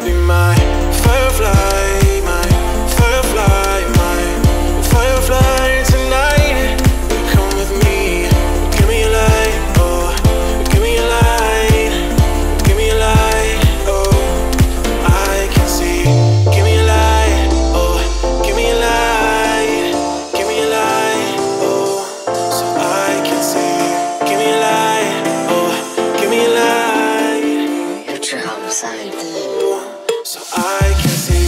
be my firefly, my firefly, my firefly tonight. Come with me, give me a light, oh, give me a light, give me a light, oh, I can see. Give me a light, oh, give me a light, give me a light, oh, so I can see. Give me a light, oh, give me a light. Future homicide. So I can see.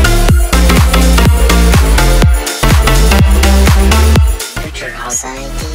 Future homicide.